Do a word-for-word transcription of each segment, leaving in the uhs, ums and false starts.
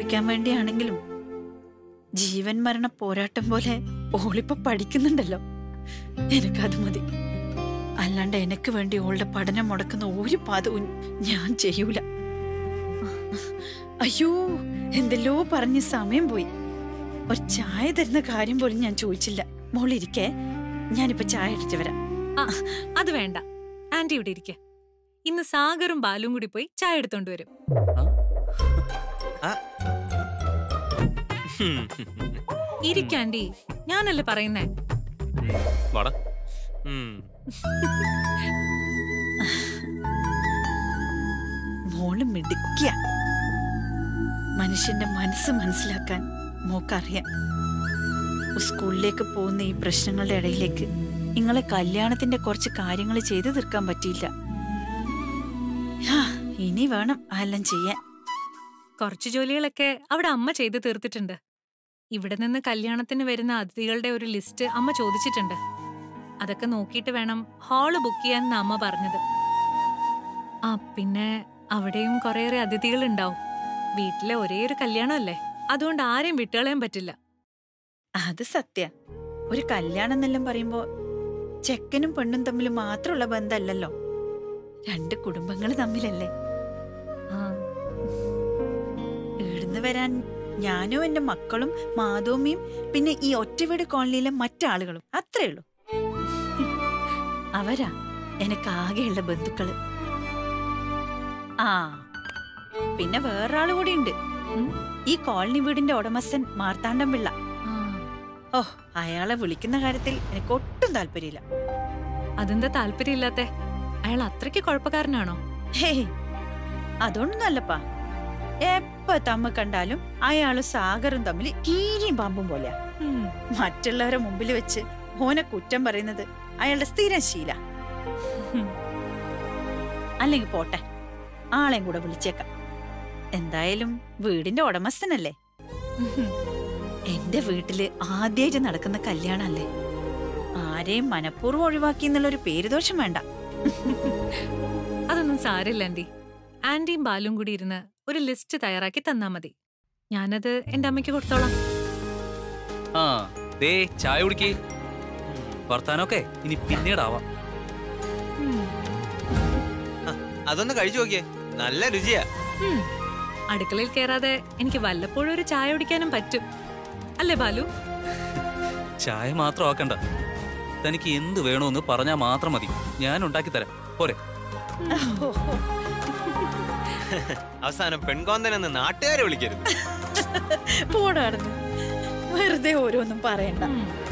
പഠിക്കാൻ വേണ്ടിയാണെങ്കിലും ജീവൻ മരണ പോരാട്ടം പോലെ ഓളിപ്പോ പഠിക്കുന്നുണ്ടല്ലോ. എനിക്കത് മതി. അല്ലാണ്ട് എനക്ക് വേണ്ടി ഓളുടെ പഠനം മുടക്കുന്ന ഒരു പാദവും ഞാൻ ചെയ്യൂല. അയ്യോ, എന്തെല്ലോ പറഞ്ഞ് സമയം പോയി. ഒരു ചായ തരുന്ന കാര്യം പോലും ഞാൻ ചോദിച്ചില്ല. മോളിരിക്കേ, ഞാനിപ്പോ ചായ അടിച്ചു വരാം. അത് വേണ്ട ആന്റി, ഇവിടെ ഇരിക്കെ. ഇന്ന് സാഗറും ബാലും കൂടി പോയി ചായ എടുത്തോണ്ട് വരും. ഇരിക്കാൻഡി, ഞാനല്ലേ പറയുന്നേ. മോള് മിടുക്കിയ. മനുഷ്യന്റെ മനസ്സ് മനസ്സിലാക്കാൻ മോക്കറിയാം. സ്കൂളിലേക്ക് പോകുന്ന ഈ പ്രശ്നങ്ങളുടെ ഇടയിലേക്ക് നിങ്ങളെ കല്യാണത്തിന്റെ കുറച്ച് കാര്യങ്ങൾ ചെയ്തു തീർക്കാൻ പറ്റിയില്ല. ഇനി വേണം അതെല്ലാം ചെയ്യാൻ. കുറച്ചു ജോലികളൊക്കെ അവിടെ അമ്മ ചെയ്തു തീർത്തിട്ടുണ്ട്. ഇവിടെ നിന്ന് കല്യാണത്തിന് വരുന്ന അതിഥികളുടെ ഒരു ലിസ്റ്റ് അമ്മ ചോദിച്ചിട്ടുണ്ട്. അതൊക്കെ നോക്കിയിട്ട് വേണം ഹാള് ബുക്ക് ചെയ്യാൻ അമ്മ പറഞ്ഞത്. ആ പിന്നെ അവിടെയും കുറേയേറെ അതിഥികൾ ഉണ്ടാവും. വീട്ടിലെ ഒരേ ഒരു കല്യാണമല്ലേ, അതുകൊണ്ട് ആരെയും വിട്ടുകളയാൻ പറ്റില്ല. അത് സത്യ. ഒരു കല്യാണം എന്നെല്ലാം പറയുമ്പോ ചെക്കനും പെണ്ണും തമ്മിൽ മാത്രമുള്ള ബന്ധമല്ലല്ലോ, രണ്ട് കുടുംബങ്ങൾ തമ്മിലല്ലേ. ഇവിടുന്ന് വരാൻ ഞാനും എന്റെ മക്കളും മാധവമിയും പിന്നെ ഈ ഒറ്റവീട് കോളനിയിലെ മറ്റാളുകളും, അത്രേ ഉള്ളൂ. അവരാ എനിക്ക് ആകെയുള്ള ബന്ധുക്കള്. ആ പിന്നെ വേറൊരാള് കൂടി ഉണ്ട്, ഈ കോളനി വീടിന്റെ ഉടമസ്ഥൻ മാർത്താണ്ഡം പിള്ള. ഓ, അയാളെ വിളിക്കുന്ന കാര്യത്തിൽ എനിക്ക് ഒട്ടും താല്പര്യമില്ല. അതെന്താ താല്പര്യമില്ലാത്തെ? അയാൾ അത്രയ്ക്ക് കുഴപ്പക്കാരനാണോ? ഹേയ്, അതൊന്നല്ലപ്പാ. എപ്പ തമ്മ കണ്ടാലും അയാളും സാഗറും തമ്മിൽ കീരിയും പാമ്പും പോലെയാ. മറ്റുള്ളവരെ മുമ്പിൽ വെച്ച് ഓനെ കുറ്റം പറയുന്നത് അയാളുടെ സ്ഥിരം ശീല. അല്ലെങ്കിൽ പോട്ടെ, ആളെയും കൂടെ വിളിച്ചേക്കാം. എന്തായാലും വീടിന്റെ ഉടമസ്ഥനല്ലേ. എന്റെ വീട്ടില് ആദ്യമായിട്ട് നടക്കുന്ന കല്യാണല്ലേ, ആരെയും മനഃപൂർവ്വം ഒഴിവാക്കി എന്നുള്ളൊരു പേരുദോഷം വേണ്ട. അതൊന്നും സാരില്ല ആന്റി. ആന്റിയും ബാലും കൂടി ഇരുന്ന് ഒരു ലിസ്റ്റ് തയ്യാറാക്കി തന്നാ മതി. ഞാനത് എന്റെ അമ്മയ്ക്ക് കൊടുത്തോളാം. ആ ദേ ചായ കുടിക്കേ. വർത്താനൊക്കെ ഇനി പിന്നീടാവാം. അതൊന്ന് കഴിച്ചു നോക്കിയേ, നല്ല രുചിയാ. അടുക്കളയിൽ കേറാതെ എനിക്ക് വല്ലപ്പോഴും ഒരു ചായ കുടിക്കാനും പറ്റും അല്ലേ ബാലു? ചായ മാത്രം ആക്കണ്ട, തനിക്ക് എന്ത് വേണോന്ന് പറഞ്ഞാ മാത്രം മതി, ഞാൻ ഉണ്ടാക്കി തരാം. പോരെ? അവസാനം പെൺകോന്തനെന്ന് നാട്ടുകാരെ വിളിക്കരുത്. പോടാർന്ന് വെറുതെ ഓരോന്നും പറയണ്ട.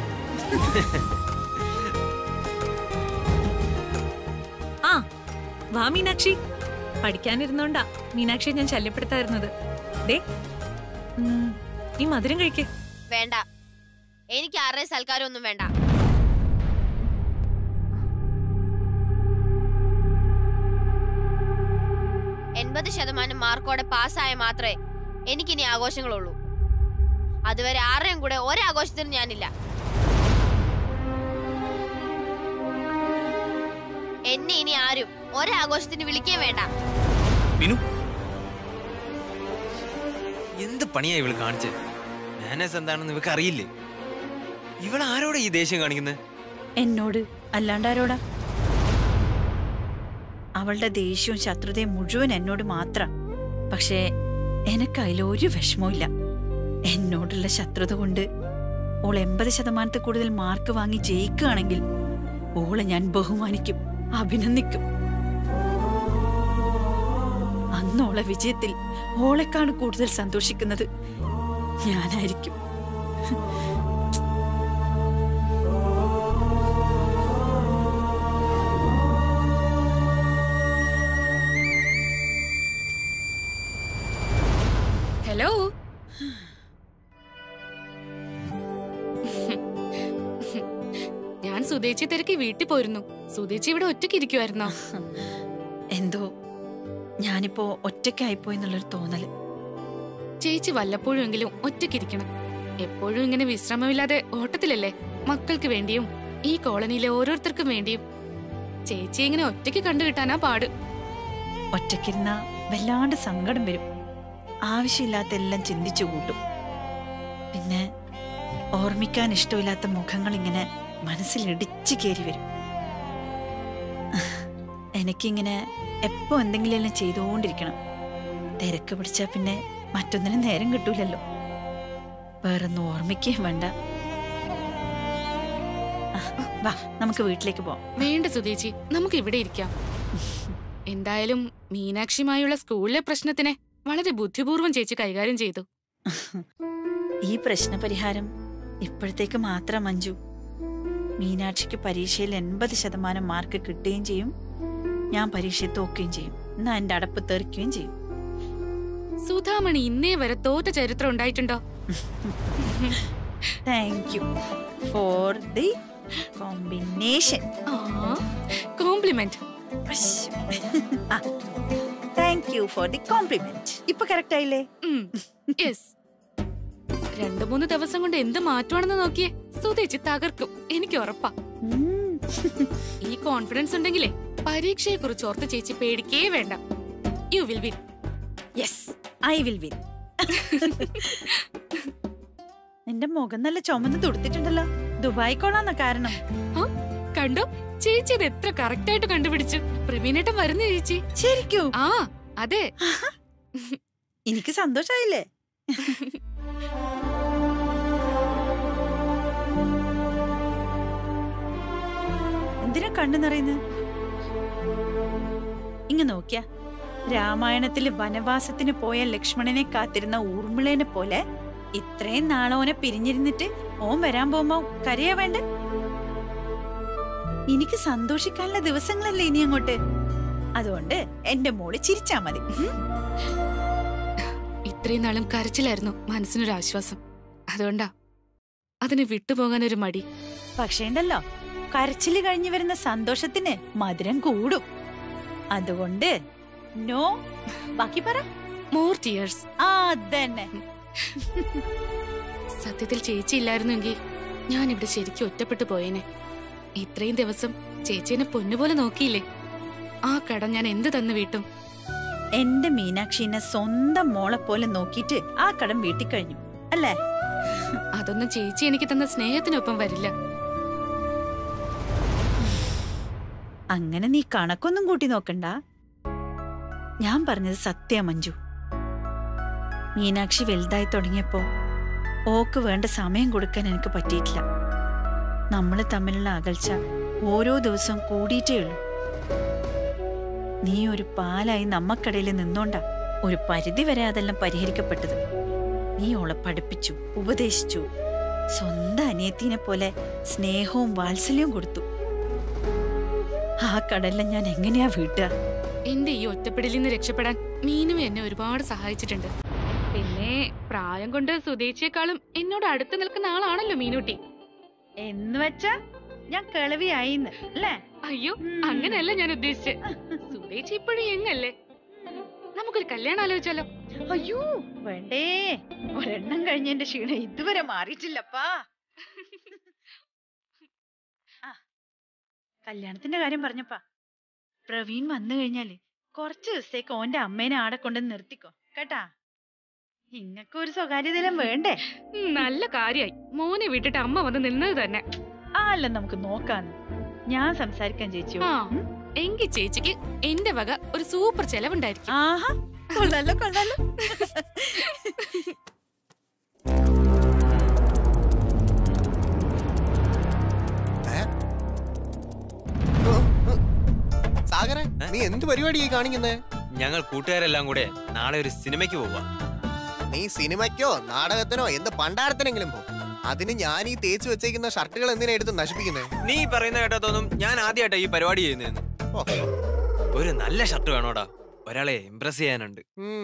ആ വാ മീനാക്ഷി. പഠിക്കാനിരുന്നോണ്ടാ മീനാക്ഷിയെ ഞാൻ ശല്യപ്പെടുത്തായിരുന്നത്. ദേ നീ മധുരം കഴിക്കേ. വേണ്ട, എനിക്ക് ആരുടെയും സൽക്കാരം ഒന്നും വേണ്ട. എൺപത് ശതമാനം മാർക്കോടെ പാസ്സായ മാത്രമേ എനിക്കിനി ആഘോഷങ്ങളുള്ളൂ. അതുവരെ ആരുടെയും കൂടെ ഒരാഘോഷത്തിനും ഞാനില്ല. എന്നെ ഇനി ആരും ഒരാഘോഷത്തിന് വിളിക്കുകയും വേണ്ട. എന്ത് പണിയാ ഇവള് കാണിച്ചത്? മാനേഴ്സ് എന്താണെന്ന് ഇവക്ക് അറിയില്ലേ? ഇവൾ ആരോടാ ഈ ദേഷ്യം കാണിക്കുന്നത്? എന്നോട് അല്ലാണ്ട് ആരോടാ? അവളുടെ ദേഷ്യവും ശത്രുതയും മുഴുവൻ എന്നോട് മാത്രം. പക്ഷേ എനക്ക് അതിലൊരു വിഷമവും ഇല്ല. എന്നോടുള്ള ശത്രുത കൊണ്ട് ഓൾ എൺപത് ശതമാനത്തിൽ കൂടുതൽ മാർക്ക് വാങ്ങി ജയിക്കുകയാണെങ്കിൽ ഓളെ ഞാൻ ബഹുമാനിക്കും, അഭിനന്ദിക്കും. അന്നോളെ വിജയത്തിൽ ഓളെക്കാണ് കൂടുതൽ സന്തോഷിക്കുന്നത് ഞാനായിരിക്കും. ഹലോ, ഞാൻ സുദേച്ചി തിരക്കി വീട്ടിൽ പോയിരുന്നു. സുദേച്ചി ഇവിടെ ഒറ്റയ്ക്ക് ഇരിക്കുവായിരുന്നോ? എന്തോ ഞാനിപ്പോ ഒറ്റയ്ക്കായിപ്പോയി എന്നുള്ളൊരു തോന്നല്. ചേച്ചി വല്ലപ്പോഴും എങ്കിലും ഒറ്റയ്ക്കിരിക്കണം. എപ്പോഴും ഇങ്ങനെ വിശ്രമമില്ലാതെ ഓട്ടത്തിലല്ലേ, മക്കൾക്ക് വേണ്ടിയും ഈ കോളനിയിലെ ഓരോരുത്തർക്കും വേണ്ടിയും. ചേച്ചി ഇങ്ങനെ ഒറ്റയ്ക്ക് കണ്ടു കിട്ടാനാ പാട്. ഒറ്റയ്ക്കിരുന്ന വല്ലാണ്ട് സങ്കടം വരും. ആവശ്യമില്ലാത്ത എല്ലാം ചിന്തിച്ചു കൂട്ടും. പിന്നെ ഓർമ്മിക്കാൻ ഇഷ്ടമില്ലാത്ത മുഖങ്ങൾ ഇങ്ങനെ മനസ്സിൽ ഇടിച്ചു കയറി വരും. എനിക്കിങ്ങനെ എപ്പോ എന്തെങ്കിലും എല്ലാം ചെയ്തുകൊണ്ടിരിക്കണം. തിരക്ക് പിടിച്ചാ പിന്നെ മറ്റൊന്നിനും നേരം കിട്ടൂലല്ലോ. വേറൊന്നും ഓർമ്മിക്കുകയും വേണ്ട. വാ, നമുക്ക് വീട്ടിലേക്ക് പോവാം. വേണ്ട സുധേച്ചി, നമുക്ക് ഇവിടെ ഇരിക്കാം. എന്തായാലും മീനാക്ഷിയുമായുള്ള സ്കൂളിലെ പ്രശ്നത്തിനെ വളരെ ബുദ്ധിപൂർവ്വം ചേച്ചി കൈകാര്യം ചെയ്തു. ഈ പ്രശ്നപരിഹാരം ഇപ്പോഴത്തേക്ക് മാത്രം മഞ്ജു. മീനാക്ഷിക്ക് പരീക്ഷയിൽ എൺപത് ശതമാനം മാർക്ക് കിട്ടുകയും ചെയ്യും, ഞാൻ പരീക്ഷയിൽ തോക്കുകയും ചെയ്യും. എന്നാ എന്റെ അടപ്പ് തെറിക്കുകയും ചെയ്യും. സുധാമണി ഇന്നേ വരെ തോറ്റ ചരിത്രം ഉണ്ടായിട്ടുണ്ടോ? Thank you for the combination. Compliment. Thank you for the compliment. ഇപ്പൊ കറക്റ്റ് ആയില്ലേ? യെസ്. രണ്ടു മൂന്ന് ദിവസം കൊണ്ട് എന്ത് മാറ്റമാണെന്ന് നോക്കിയേ, സുധേച്ചി തകർക്കും, എനിക്ക് ഉറപ്പാ. ഈ കോൺഫിഡൻസ് ഉണ്ടെങ്കിലേ പരീക്ഷയെ കുറിച്ച് ഓർത്ത് ചേച്ചി പേടിക്കേ വേണ്ട. You will win. Yes, I will win. എന്റെ മുഖം നല്ല ചുമന്ന് തുടുത്തിട്ടുണ്ടല്ലോ. ദുബായ് കോളാന്ന കാരണം. കണ്ടോ ചേച്ചി, ഇത് എത്ര കറക്റ്റ് ആയിട്ട് കണ്ടുപിടിച്ചു. പ്രവീണേട്ടൻ വരുന്ന ചേച്ചി. ശരിക്കും? ആ അതെ. എനിക്ക് സന്തോഷായില്ലേ? എന്തിനാ കണ്ണു നിറയുന്നത്? ഇങ്ങ നോക്കിയ രാമായണത്തില് വനവാസത്തിന് പോയ ലക്ഷ്മണനെ കാത്തിരുന്ന ഊർമിളേനെ പോലെ ഇത്രയും നാളോനെ പിരിഞ്ഞിരുന്നിട്ട് ഓൻ വരാൻ പോകുമ്പോ കരയാ വേണ്ട? എനിക്ക് സന്തോഷിക്കാനുള്ള ദിവസങ്ങളല്ലേ ഇനി അങ്ങോട്ട്. അതുകൊണ്ട് എന്റെ മോള് ചിരിച്ചാ മതി. ഇത്രയും നാളും കരച്ചിലായിരുന്നു മനസ്സിനൊരു ആശ്വാസം. അതുകൊണ്ടാ അതിന് വിട്ടുപോകാൻ ഒരു മടി. പക്ഷേ ഉണ്ടല്ലോ, കരച്ചില് കഴിഞ്ഞു വരുന്ന സന്തോഷത്തിന് മധുരം കൂടും. അതുകൊണ്ട് നോ, ബാക്കി പറ. More tears. ആ തന്നെ. സത്യത്തിൽ ചേച്ചി ഇല്ലായിരുന്നെങ്കിൽ ഞാൻ ഇവിടെ ശരിക്കും ഒറ്റപ്പെട്ടു പോയേനെ. ഇത്രയും ദിവസം ചേച്ചിനെ പൊന്നുപോലെ നോക്കിയില്ലേ, ആ കടം ഞാൻ എന്ത് തന്നു വീട്ടും. എന്റെ മീനാക്ഷിനെ സ്വന്തം മോളെ പോലെ നോക്കിയിട്ട് ആ കടം വീട്ടിൽ കഴിഞ്ഞു അല്ലേ? അതൊന്നും ചേച്ചി എനിക്ക് തന്ന സ്നേഹത്തിനൊപ്പം വരില്ല. അങ്ങനെ നീ കണക്കൊന്നും കൂട്ടി നോക്കണ്ട. ഞാൻ പറഞ്ഞത് സത്യ മഞ്ജു. മീനാക്ഷി വലുതായി തുടങ്ങിയപ്പോ ഓക്ക് വേണ്ട സമയം കൊടുക്കാൻ എനിക്ക് പറ്റിയിട്ടില്ല. നമ്മള് തമ്മിലുള്ള അകൽച്ച ഓരോ ദിവസവും കൂടിയിട്ടേ ഉള്ളൂ. നീ ഒരു പാലായി നമ്മക്കടയിൽ നിന്നോണ്ടാ ഒരു പരിധി വരെ അതെല്ലാം പരിഹരിക്കപ്പെട്ടത്. നീ ഓളെ പഠിപ്പിച്ചു, ഉപദേശിച്ചു, സ്വന്തം അനിയത്തിനെ പോലെ സ്നേഹവും വാത്സല്യവും കൊടുത്തു. ആ കടലിൽ ഞാൻ എങ്ങനെയാ വീട്ടുക? എന്റെ ഈ ഒറ്റപ്പെടലിൽ നിന്ന് രക്ഷപ്പെടാൻ മീനും എന്നെ ഒരുപാട് സഹായിച്ചിട്ടുണ്ട്. പിന്നെ പ്രായം കൊണ്ട് സുധേച്ചിയെക്കാളും എന്നോട് അടുത്ത് നിൽക്കുന്ന ആളാണല്ലോ മീനൂട്ടി. എന്ന് വെച്ചാ ഞാൻ കിളവിയായിന്ന് അല്ലേ? അയ്യോ, അങ്ങനെയല്ല ഞാൻ ഉദ്ദേശിച്ചത്. സുധേച്ചി ഇപ്പോഴും എങ്ങല്ലേ? നമുക്കൊരു കല്യാണം ആലോചിച്ചാലോ? അയ്യോ വേണ്ടേ, ഒരെണ്ണം കഴിഞ്ഞെന്റെ ക്ഷീണം ഇതുവരെ മാറിയിട്ടില്ലപ്പാ. ആ കല്യാണത്തിന്റെ കാര്യം പറഞ്ഞപ്പാ, പ്രവീൺ വന്നു കഴിഞ്ഞാല് കുറച്ചു ദിവസത്തേക്ക് ഓന്റെ അമ്മേനെ ആടെ കൊണ്ട് നിർത്തിക്കോ കേട്ടാ. ഇങ്ങക്ക് ഒരു സ്വകാര്യതയിലും വേണ്ടേ? നല്ല കാര്യായി, മോനെ വിട്ടിട്ട് അമ്മ വന്ന് നിന്നത് തന്നെ. ആ അല്ല, നമുക്ക് നോക്കാന്ന്. ഞാൻ സംസാരിക്കാൻ ചേച്ചി. എങ്കിൽ ചേച്ചിക്ക് എന്റെ വക ഒരു സൂപ്പർ ചെലവുണ്ടായിരിക്കും. ആഹാ, കൊള്ളാലോ കൊള്ളാലോ. സാഗര, നീ എന്ത് പരിപാടിയായി കാണിക്കുന്നേ? ഞങ്ങൾ കൂട്ടുകാരെല്ലാം കൂടെ നാളെ ഒരു സിനിമയ്ക്ക് പോവാ. നീ സിനിമയ്ക്കോ നാടകത്തിനോ എന്ത് പണ്ടാരത്തിനെങ്കിലും പോ. അതിന് ഞാൻ ഈ തേച്ച് വെച്ചേക്കുന്ന ഷർട്ടുകൾ എന്തിനാ എടുത്ത് നശിപ്പിക്കുന്നേ? നീ പറയുന്ന കേട്ടതൊന്നും ഞാൻ ആദ്യമായിട്ടാ ഈ പരിപാടി ചെയ്യുന്നതെന്ന്. ഒരു നല്ല ഷർട്ട് വേണോടാ, ഒരാളെ ഇംപ്രസ് ചെയ്യാനുണ്ട്.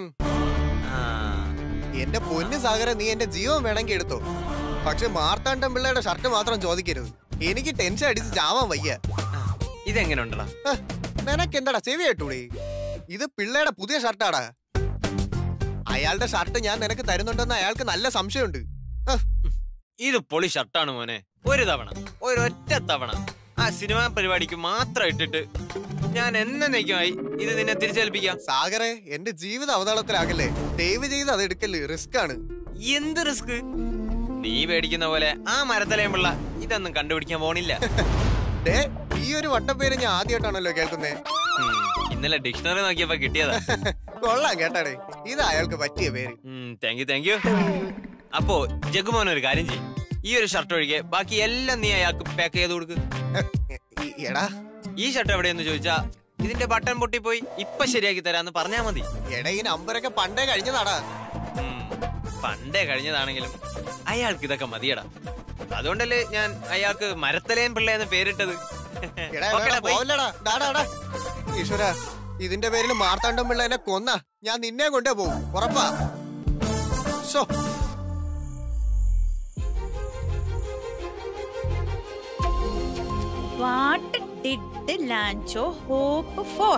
എന്റെ പൊന്നു സാഗര, നീ എന്റെ ജീവൻ വേണമെങ്കിൽ എടുത്തോ. പക്ഷെ മാർത്താണ്ഡം പിള്ളയുടെ ഷർട്ട് മാത്രം ചോദിക്കരുത്. എനിക്ക് ടെൻഷൻ അടിച്ച് ചാവാൻ വയ്യ. ഇതെങ്ങനെ ഉണ്ടടാ? നിനക്ക് എന്താടാ ചെവി കേട്ടൂടെ? ഇത് പിള്ളയുടെ പുതിയ ഷർട്ടാടാ. അയാളുടെ ഷർട്ട് ഞാൻ നിനക്ക് തരുന്നുണ്ടെന്ന് അയാൾക്ക് നല്ല സംശയമുണ്ട്. ഇത് പൊളി ഷർട്ടാണ് മോനെ. ഒരു തവണ, ഒരൊറ്റ തവണ ആ സിനിമാ പരിപാടിക്ക് മാത്രം ഇട്ടിട്ട് ഞാൻ എന്നേക്കുമായി ഇത് നിന്നെ തിരിച്ചേൽപ്പിക്കാം. സാഗറെ, എന്റെ ജീവിത അവതാളത്തിലാകല്ലേ. ദയവ് ചെയ്ത് അത് എടുക്കല്, റിസ്ക് ആണ്. എന്ത് റിസ്ക്? നീ പേടിക്കുന്ന പോലെ ആ മരത്തലയും പിള്ള ഇതൊന്നും കണ്ടുപിടിക്കാൻ പോണില്ല. ഡേ, ഈ ഒരു വട്ടപ്പേര് ഞാൻ ആദ്യമായിട്ടാണല്ലോ കേൾക്കുന്നേ. ഇന്നലെ ഡിക്ഷണറി നോക്കിയപ്പോ കിട്ടിയതാ. കൊള്ളാം കേട്ടാടേ, ഇത് അയാൾക്ക് പറ്റിയ പേര്. Thank you thank you. അപ്പോ ജഗുമോൻ ഒരു കാര്യം ചെയ്യും, ഈ ഒരു ഷർട്ട് ഒഴികെ ബാക്കി എല്ലാം നീ അയാൾക്ക് പാക്ക് ചെയ്ത് കൊടുക്ക്. എടാ, ഈ ഷർട്ട് എവിടെയെന്ന് ചോദിച്ചാ ഇതിന്റെ ബട്ടൺ പൊട്ടിപ്പോയി, ഇപ്പൊ ശരിയാക്കി തരാന്ന് പറഞ്ഞാ മതി. എടാ, ഈ നമ്പറൊക്കെ പണ്ടേ കഴിഞ്ഞതാടാ. പണ്ടേ കഴിഞ്ഞതാണെങ്കിലും അയാൾക്ക് ഇതൊക്കെ മതിയടാ. അതുകൊണ്ടല്ലേ ഞാൻ അയാൾക്ക് മരത്തലയൻ പിള്ളയെന്ന് പേരിട്ടത്. ഈശ്വര, ഇതിന്റെ പേരിൽ മാർത്താണ്ഡം പിള്ള എന്നെ കൊന്ന ഞാൻ നിന്നെ കൊണ്ടേ പോകും, ഉറപ്പാ. What did the Lancho hope for?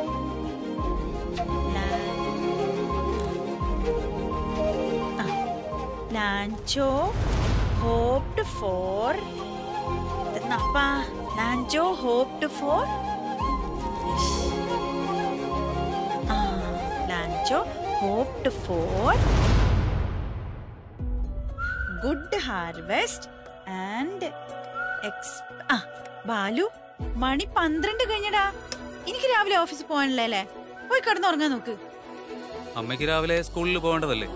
Lancho hoped for. Nappa, Lancho hoped for. Ah, Lancho hoped for good harvest and ex. Ah, Balu, മണി പന്ത്രണ്ട് കഴിഞ്ഞടാ. എനിക്ക് രാവിലെ ഓഫീസിൽ പോകാനല്ലേ? പോയി കിടന്നുറങ്ങാൻ നോക്ക്. അമ്മയ്ക്ക് രാവിലെ സ്കൂളിൽ പോകേണ്ടതല്ലേ?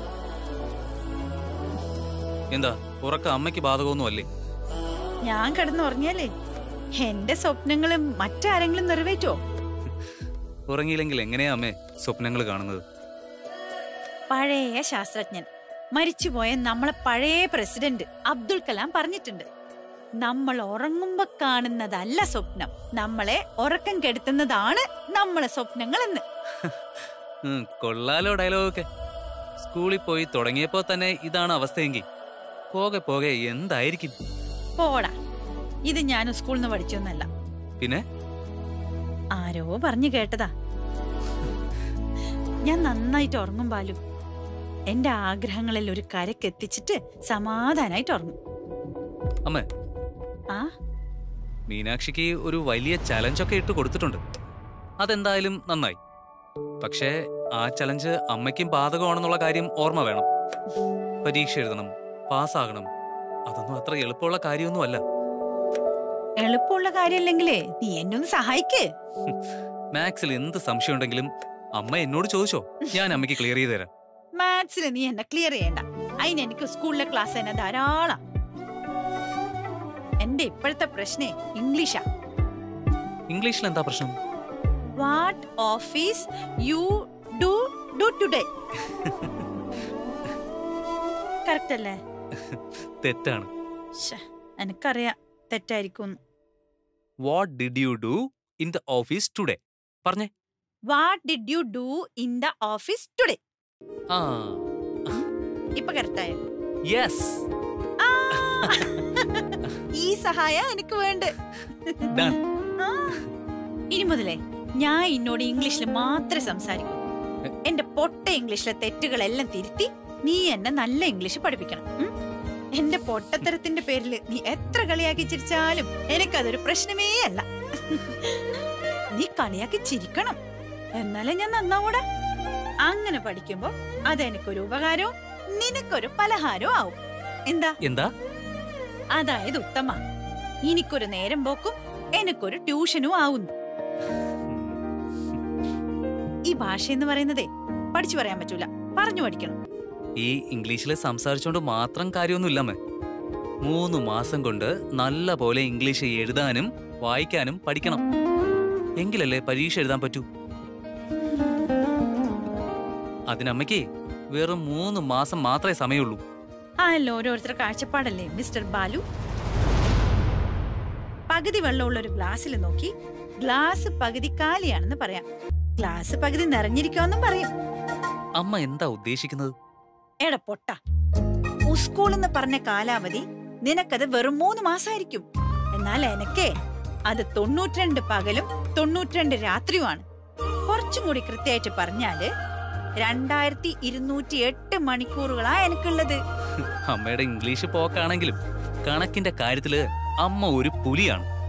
എന്താ ഉറക്കം അമ്മയ്ക്ക് ബാധകമൊന്നും അല്ലേ? ഞാൻ കിടന്നുറങ്ങിയാലേ എന്റെ സ്വപ്നങ്ങളും മറ്റാരെങ്കിലും നിറവേറ്റോ? ഉറങ്ങിയില്ലെങ്കിൽ എങ്ങനെയാ അമ്മേ സ്വപ്നങ്ങൾ കാണുന്നത്? പഴയ ശാസ്ത്രജ്ഞൻ, മരിച്ചുപോയ നമ്മളെ പഴയ പ്രസിഡന്റ് അബ്ദുൽ കലാം പറഞ്ഞിട്ടുണ്ട്, നമ്മൾ ഉറങ്ങുമ്പോ കാണുന്നതല്ല സ്വപ്നം, നമ്മളെ ഉറക്കം കെടുത്തുന്നതാണ് നമ്മളെ സ്വപ്നങ്ങൾ എന്ന്. കൊള്ളാലോ ഡയലോഗൊക്കെ. സ്കൂളിൽ പോയി തുടങ്ങിയപ്പോ തന്നെ ഇതാണ് അവസ്ഥയെങ്കിൽ പോകെ പോകെ എന്തായിരിക്കും? പോടാ, ഇത് ഞാൻ സ്കൂളിൽ നിന്ന് പഠിച്ചൊന്നല്ല. പിന്നെ ആരോ പറഞ്ഞു കേട്ടതാ. ഞാൻ നന്നായിട്ട് ഉറങ്ങും ബാലു. എന്റെ ആഗ്രഹങ്ങളിൽ ഒരു കരക്കെത്തിച്ചിട്ട് സമാധാനായിട്ട് ഉറങ്ങും. അമ്മേ, ആ മീനാക്ഷിക്ക് ഒരു വലിയ ചലഞ്ചൊക്കെ ഇട്ട് കൊടുത്തിട്ടുണ്ട്. അതെന്തായാലും നന്നായി. പക്ഷേ ആ ചലഞ്ച് അമ്മയ്ക്കും ബാധകമാണെന്നുള്ള കാര്യം ഓർമ്മ വേണം. പരീക്ഷ എഴുതണം, പാസ്സാകണം. അതൊന്നും അത്ര എളുപ്പമുള്ള കാര്യമൊന്നുമല്ല. എളുപ്പമുള്ള കാര്യമല്ലെങ്കിലേ നീ എന്നെ ഒന്ന് സഹായിക്കേ. മാത്സിൽ എന്ത് സംശയം ഉണ്ടെങ്കിലും അമ്മ എന്നോട് ചോദിച്ചോ, ഞാൻ അമ്മയ്ക്ക് ക്ലിയർ ചെയ്ത് തരാം. മാത്സിൽ നീ എന്നെ ക്ലിയർ ചെയ്യണ്ട, അതിന് എനിക്ക് സ്കൂളിലെ ക്ലാസ് തന്നെ ധാരാളം. എന്റെ ഇപ്പോഴത്തെ പ്രശ്നേ ഇംഗ്ലീഷാ. ഇംഗ്ലീഷിൽ എന്താ പ്രശ്നം? What office you do do today. Correct അല്ലേ? തെറ്റാണ്. എനിക്കറിയാം തെറ്റായിരിക്കും. What did you do in the office today? പറഞ്ഞേ. What did you do in the office today. ആ, ഇപ്പൊ കറക്റ്റായോ? യെസ്. ഈ സഹായ എനിക്ക് വേണ്ട. ഇനി മുതലേ ഞാൻ ഇന്നോട് ഇംഗ്ലീഷിൽ മാത്രമേ സംസാരിക്കൂ. എന്റെ പൊട്ട ഇംഗ്ലീഷിലെ തെറ്റുകളെല്ലാം തിരുത്തി നീ എന്നെ നല്ല ഇംഗ്ലീഷ് പഠിപ്പിക്കണം. എന്റെ പൊട്ടത്തരത്തിന്റെ പേരിൽ നീ എത്ര കളിയാക്കി ചിരിച്ചാലും എനിക്കതൊരു പ്രശ്നമേ അല്ല. നീ കളിയാക്കി ചിരിക്കണം, എന്നാലേ ഞാൻ നന്നാവൂടാ. അങ്ങനെ പഠിക്കുമ്പോ അതെനിക്കൊരു ഉപകാരവും നിനക്കൊരു പലഹാരവും ആവും. എന്താ എന്താ? അതായത് ഉത്തമ, എനിക്കൊരു നേരം പോക്കും എനിക്കൊരു ട്യൂഷനും ആവുന്നു. ഈ ഭാഷ എന്ന് പറയുന്നതേ പഠിച്ചു പറയാൻ പറ്റൂല, പറഞ്ഞു പഠിക്കണം. ഈ ഇംഗ്ലീഷിൽ സംസാരിച്ചോണ്ട് മാത്രം കാര്യമൊന്നുമില്ലമ്മേ. മൂന്ന് മാസം കൊണ്ട് നല്ല പോലെ ഇംഗ്ലീഷ് എഴുതാനും വായിക്കാനും പഠിക്കണം. എങ്കിലല്ലേ പരീക്ഷ എഴുതാൻ പറ്റൂ. അതിനമ്മയ്ക്ക് വെറും മൂന്ന് മാസം മാത്രമേ സമയമുള്ളൂ. ആല്ലോ ഓരോരുത്തരുടെ കാഴ്ചപ്പാടല്ലേ മിസ്റ്റർ ബാലു. പകുതി വെള്ളമുള്ള ഒരു ഗ്ലാസ്സിൽ നോക്കി ഗ്ലാസ് പകുതി കാലിയാണെന്ന് പറയാം, ഗ്ലാസ് പകുതി നിറഞ്ഞിരിക്കുമെന്നും പറയും. അമ്മ എന്താ ഉദ്ദേശിക്കുന്നത്? എടാ പൊട്ട, സ്കൂളെന്ന് പറഞ്ഞ കാലാവധി നിനക്കത് വെറും മൂന്ന് മാസമായിരിക്കും. എന്നാൽ എനിക്കേ അത് തൊണ്ണൂറ്റിരണ്ട് പകലും തൊണ്ണൂറ്റിരണ്ട് രാത്രിയുമാണ്. കുറച്ചും കൂടി കൃത്യമായിട്ട് പറഞ്ഞാല് രണ്ടായിരത്തി ഇരുന്നൂറ്റി എട്ട് മണിക്കൂറുകളാ എനിക്കുള്ളത്. അമ്മയുടെ ഇംഗ്ലീഷ് പോക്കാണെങ്കിലും കണക്കിന്റെ കാര്യത്തില് അമ്മ ഒരു പുലിയാണ്.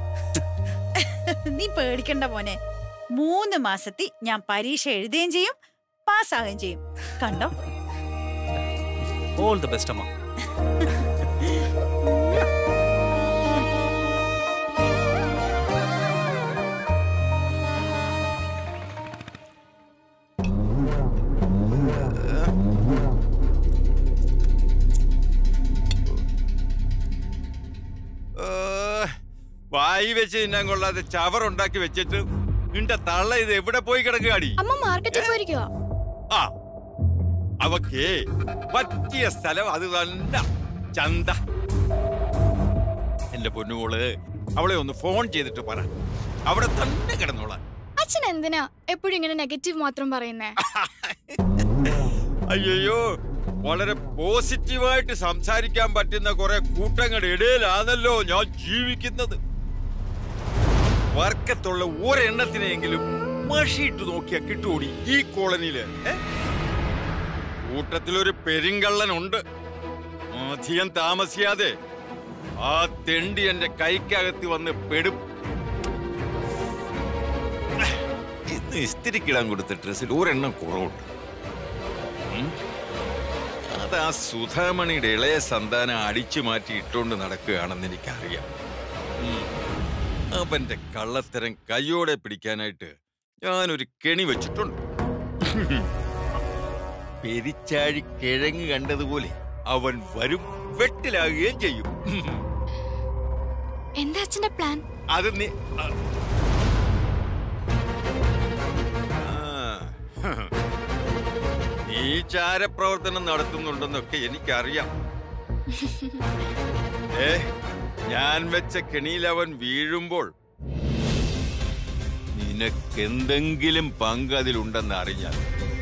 നീ പേടിക്കണ്ട മോനെ. മൂന്ന് മാസത്തിൽ ഞാൻ പരീക്ഷ എഴുതുകയും ചെയ്യും, പാസ്സാവുകയും ചെയ്യും. കണ്ടോ? ഓൾ ദി ബെസ്റ്റ് അമ്മ. വായി വെച്ച് തിന്നാൻ കൊള്ളാതെ ചവറുണ്ടാക്കി വെച്ചിട്ട് നിന്റെ തള്ള ഇത് എവിടെ പോയി കിടക്കുകയാടി? അമ്മ മാർക്കറ്റിൽ പോയിരിക്കുവാ. ആ അവക്കേ പറ്റിയ സ്ഥലം അത് തന്നെ, ചന്ത. എന്റെ പൊന്നുമോള്, അവളെ ഒന്ന് ഫോൺ ചെയ്തിട്ട് പറ, അവിടെ തന്നെ കിടന്നോളാം. അച്ഛൻ എന്തിനാ എപ്പോഴും ഇങ്ങനെ നെഗറ്റീവ് മാത്രം പറയുന്നേ? അയ്യോ, വളരെ പോസിറ്റീവായിട്ട് സംസാരിക്കാൻ പറ്റുന്ന കുറെ കൂട്ടങ്ങളുടെ ഇടയിലാണല്ലോ ഞാൻ ജീവിക്കുന്നത്. വർക്കത്തുള്ള ഒരെണ്ണത്തിനെങ്കിലും മഷിയിട്ട് നോക്കിയാ കിട്ടൂടി ഈ കോളനിയില്. കൂട്ടത്തിലൊരു പെരിങ്കള്ളനുണ്ട്. അധികം താമസിയാതെ ആ തെണ്ടി എന്റെ കൈക്കകത്ത് വന്ന് പെടും. ഇന്ന് ഇസ്തിരിക്കിടാൻ കൊടുത്ത ഡ്രസ്സിൽ ഒരെണ്ണം കുറവുണ്ട്. അത് ആ സുധാമണിയുടെ ഇളയ സന്താനം അടിച്ചു മാറ്റി ഇട്ടുകൊണ്ട് നടക്കുകയാണെന്ന് എനിക്കറിയാം. അവന്റെ കള്ളത്തരം കയ്യോടെ പിടിക്കാനായിട്ട് ഞാനൊരു കെണി വെച്ചിട്ടുണ്ട്. പെരിച്ചാഴി കിഴങ്ങ് കണ്ടതുപോലെ അവൻ വരും, വെട്ടിലാകുകയും ചെയ്യും. എന്താ അച്ഛന്റെ പ്ലാൻ? അത് നീ നീ ചാരപ്രവർത്തനം നടത്തുന്നുണ്ടെന്നൊക്കെ എനിക്കറിയാം. ഏ ഞാൻ വെച്ച കെണിയിൽ അവൻ വീഴുമ്പോൾ നിനക്കെന്തെങ്കിലും പങ്ക് അതിലുണ്ടെന്ന് അറിഞ്ഞാൽ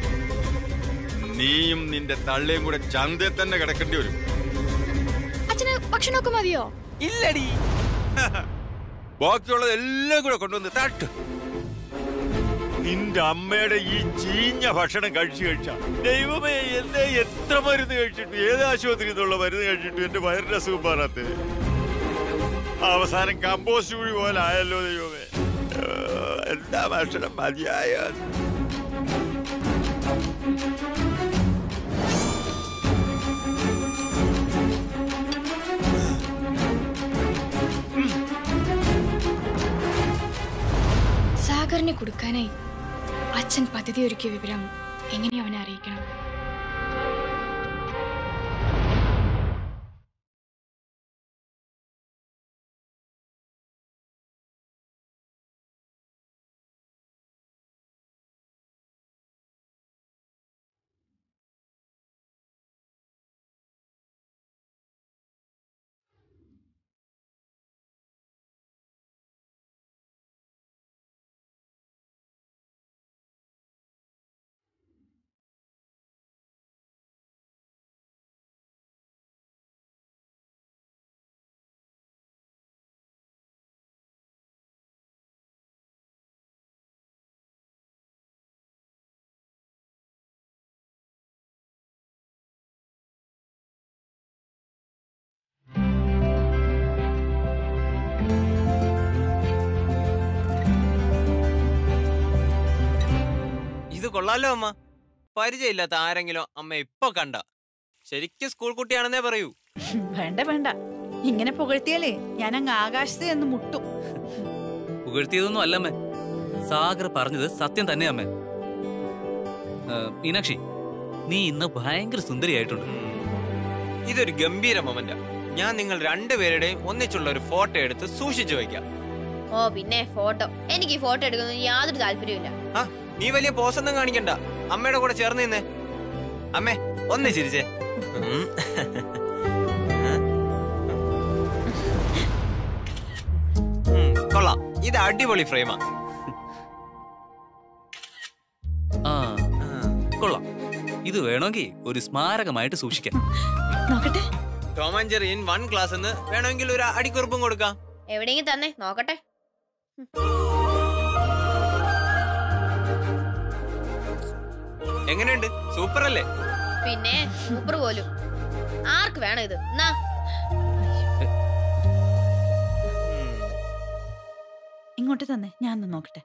നീയും നിന്റെ തള്ളയും കൂടെ ചന്തയിൽ തന്നെ കിടക്കേണ്ടി വരും. അച്ഛന് ഭക്ഷണമൊക്കെ മതിയോ? ഇല്ലടി, ബാക്കിയുള്ളത് എല്ലാം കൂടെ കൊണ്ടുവന്ന് തട്ട്. നിന്റെ അമ്മയുടെ ഈ ചീഞ്ഞ ഭക്ഷണം കഴിച്ചു കഴിച്ച ദൈവമേ, എന്നെ എത്ര മരുന്ന് കഴിച്ചിട്ട്, ഏത് ആശുപത്രിയിൽ നിന്നുള്ള മരുന്ന് കഴിച്ചിട്ട് എന്റെ വയറിന്റെ അസുഖം മാറാത്ത അവസാനം കമ്പോസ്റ്റ് കുഴി പോലെ ആയല്ലോ ദൈവമേ. എന്താ ഭക്ഷണം മതിയായ? സാഗറിനെ കൊടുക്കാനായി അച്ഛൻ പദ്ധതി ഒരുക്കിയ വിവരം എങ്ങനെയാ അവനെ അറിയിക്കണം? ഇത് കൊള്ളാലോ അമ്മ. പരിചയമില്ലാത്ത ആരെങ്കിലും അമ്മ ഇപ്പൊ കണ്ട ശരിക്കും സ്കൂൾ കുട്ടിയാണെന്നേ പറയൂ. വേണ്ട വേണ്ട, ഇങ്ങനെ പുകഴ്ത്തിയാലേ ഞാൻ അങ്ങ് ആകാശത്ത് എന്ന് മുട്ടും. പുകഴ്ത്തിയതൊന്നും അല്ലമ്മേ, സാഗർ പറഞ്ഞത് സത്യം തന്നെ അമ്മേ. മീനാക്ഷി, നീ ഇന്ന് ഭയങ്കര സുന്ദരിയായിട്ടുണ്ട്. ഇതൊരു ഗംഭീര മൊമെന്റാ. ഞാൻ നിങ്ങൾ രണ്ടുപേരുടെയും ഒന്നിച്ചുള്ള ഒരു ഫോട്ടോ എടുത്ത് സൂക്ഷിച്ചു വയ്ക്കാം. ഓ പിന്നെ ഫോട്ടോ, എനിക്ക് ഈ ഫോട്ടോ എടുക്കുന്നത് യാതൊരു താല്പര്യമില്ല. ആ നീ വലിയ പോസൊന്നും കാണിക്കണ്ട, അമ്മയുടെ കൂടെ ചേർന്ന് നിന്നേ. അമ്മേ ഒന്ന് ചിരിച്ചേ. കൊള്ളാം, ഇത് അടിപൊളി ഫ്രെയിമാ. ആ കൊള്ളാം, ഇത് വേണമെങ്കിൽ ഒരു സ്മാരകമായിട്ട് സൂക്ഷിക്കാം. നോക്കട്ടെ. Tom and Jerry in one class എന്ന് വേണമെങ്കിൽ ഒരു അടിക്കുറിപ്പും കൊടുക്കാം. എവിടെയെങ്കിലും തന്നെ നോക്കട്ടെ. എങ്ങനെയുണ്ട്? സൂപ്പർ അല്ലേ? പിന്നെ സൂപ്പർ പോലും. ആർക്ക് വേണം ഇത്? എന്നാ ഇങ്ങോട്ട് തന്നെ ഞാൻ ഒന്ന് നോക്കട്ടെ.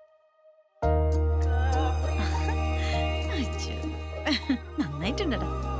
അച്ഛോ, നന്നായിട്ടുണ്ടടാ.